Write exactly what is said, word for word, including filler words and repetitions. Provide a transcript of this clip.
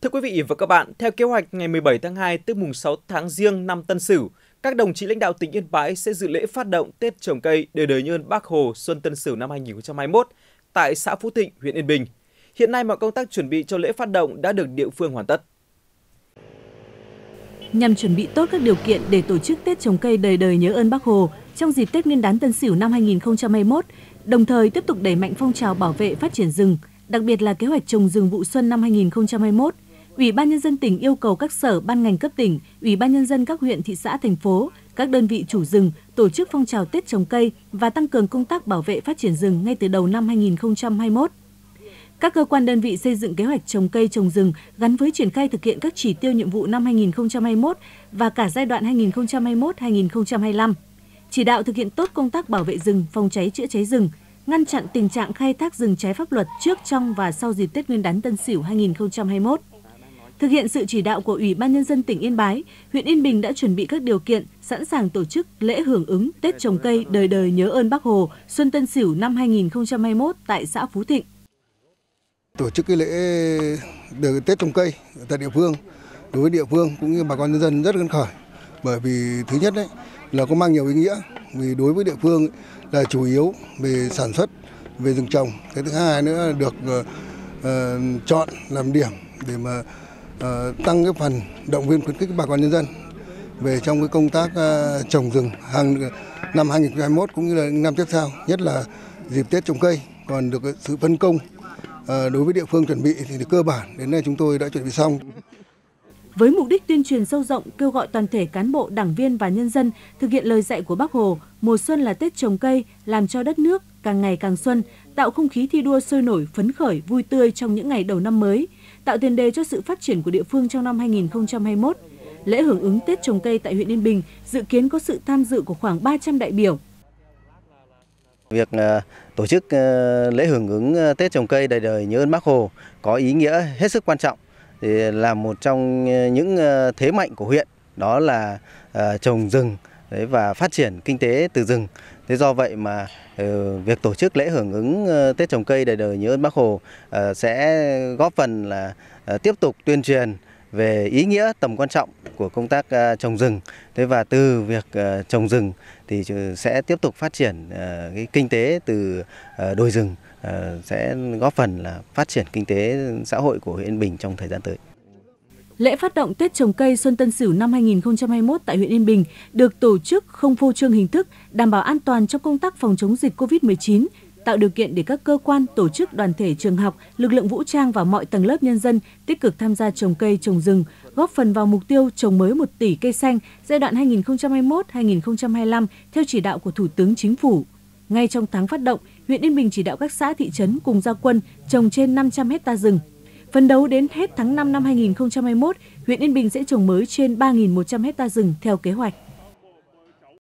Thưa quý vị và các bạn, theo kế hoạch ngày mười bảy tháng hai tức mùng sáu tháng Giêng năm Tân Sửu, các đồng chí lãnh đạo tỉnh Yên Bái sẽ dự lễ phát động Tết trồng cây đời đời nhớ ơn Bác Hồ Xuân Tân Sửu năm hai nghìn không trăm hai mươi mốt tại xã Phú Thịnh, huyện Yên Bình. Hiện nay mọi công tác chuẩn bị cho lễ phát động đã được địa phương hoàn tất. Nhằm chuẩn bị tốt các điều kiện để tổ chức Tết trồng cây đời đời nhớ ơn Bác Hồ trong dịp Tết Nguyên đán Tân Sửu năm hai nghìn không trăm hai mươi mốt, đồng thời tiếp tục đẩy mạnh phong trào bảo vệ phát triển rừng, đặc biệt là kế hoạch trồng rừng vụ xuân năm hai nghìn không trăm hai mươi mốt, Ủy ban Nhân dân tỉnh yêu cầu các sở ban ngành cấp tỉnh, Ủy ban Nhân dân các huyện, thị xã, thành phố, các đơn vị chủ rừng tổ chức phong trào Tết trồng cây và tăng cường công tác bảo vệ phát triển rừng ngay từ đầu năm hai nghìn không trăm hai mươi mốt. Các cơ quan đơn vị xây dựng kế hoạch trồng cây trồng rừng gắn với triển khai thực hiện các chỉ tiêu nhiệm vụ năm hai nghìn không trăm hai mươi mốt và cả giai đoạn hai nghìn không trăm hai mươi mốt đến hai nghìn không trăm hai mươi lăm. Chỉ đạo thực hiện tốt công tác bảo vệ rừng, phòng cháy chữa cháy rừng, ngăn chặn tình trạng khai thác rừng trái pháp luật trước, trong và sau dịp Tết Nguyên đán Tân Sửu hai nghìn không trăm hai mươi mốt. Thực hiện sự chỉ đạo của Ủy ban Nhân dân tỉnh Yên Bái, huyện Yên Bình đã chuẩn bị các điều kiện sẵn sàng tổ chức lễ hưởng ứng Tết trồng cây đời đời nhớ ơn Bác Hồ Xuân Tân Sửu năm hai nghìn không trăm hai mươi mốt tại xã Phú Thịnh. Tổ chức cái lễ được Tết trồng cây tại địa phương, đối với địa phương cũng như bà con nhân dân rất phấn khởi, bởi vì thứ nhất đấy là có mang nhiều ý nghĩa, vì đối với địa phương là chủ yếu về sản xuất, về rừng trồng. Cái thứ hai nữa là được uh, chọn làm điểm để mà uh, tăng cái phần động viên khuyến khích bà con nhân dân về trong cái công tác uh, trồng rừng hàng năm hai nghìn không trăm hai mươi mốt cũng như là năm tiếp theo, nhất là dịp Tết trồng cây. Còn được sự phân công À, đối với địa phương chuẩn bị thì cơ bản đến nay chúng tôi đã chuẩn bị xong. Với mục đích tuyên truyền sâu rộng, kêu gọi toàn thể cán bộ, đảng viên và nhân dân thực hiện lời dạy của Bác Hồ, mùa xuân là Tết trồng cây, làm cho đất nước càng ngày càng xuân, tạo không khí thi đua sôi nổi, phấn khởi, vui tươi trong những ngày đầu năm mới, tạo tiền đề cho sự phát triển của địa phương trong năm hai nghìn không trăm hai mươi mốt. Lễ hưởng ứng Tết trồng cây tại huyện Yên Bình dự kiến có sự tham dự của khoảng ba trăm đại biểu. Việc uh, tổ chức uh, lễ hưởng ứng uh, Tết trồng cây đời đời nhớ ơn Bác Hồ có ý nghĩa hết sức quan trọng, thì là một trong những uh, thế mạnh của huyện, đó là uh, trồng rừng đấy, và phát triển kinh tế từ rừng. Thế do vậy mà uh, việc tổ chức lễ hưởng ứng uh, Tết trồng cây đời đời nhớ ơn Bác Hồ uh, sẽ góp phần là uh, tiếp tục tuyên truyền về ý nghĩa, tầm quan trọng của công tác uh, trồng rừng. Thế và từ việc uh, trồng rừng thì sẽ tiếp tục phát triển uh, cái kinh tế từ uh, đồi rừng, uh, sẽ góp phần là phát triển kinh tế xã hội của huyện Yên Bình trong thời gian tới. Lễ phát động Tết trồng cây Xuân Tân Sửu năm hai nghìn không trăm hai mươi mốt tại huyện Yên Bình được tổ chức không phô trương hình thức, đảm bảo an toàn trong công tác phòng chống dịch Covid mười chín, tạo điều kiện để các cơ quan, tổ chức, đoàn thể, trường học, lực lượng vũ trang và mọi tầng lớp nhân dân tích cực tham gia trồng cây, trồng rừng, góp phần vào mục tiêu trồng mới một tỷ cây xanh giai đoạn hai nghìn không trăm hai mươi mốt đến hai nghìn không trăm hai mươi lăm theo chỉ đạo của Thủ tướng Chính phủ. Ngay trong tháng phát động, huyện Yên Bình chỉ đạo các xã, thị trấn cùng ra quân trồng trên năm trăm héc ta rừng. Phấn đấu đến hết tháng năm năm hai nghìn không trăm hai mươi mốt, huyện Yên Bình sẽ trồng mới trên ba nghìn một trăm héc ta rừng theo kế hoạch.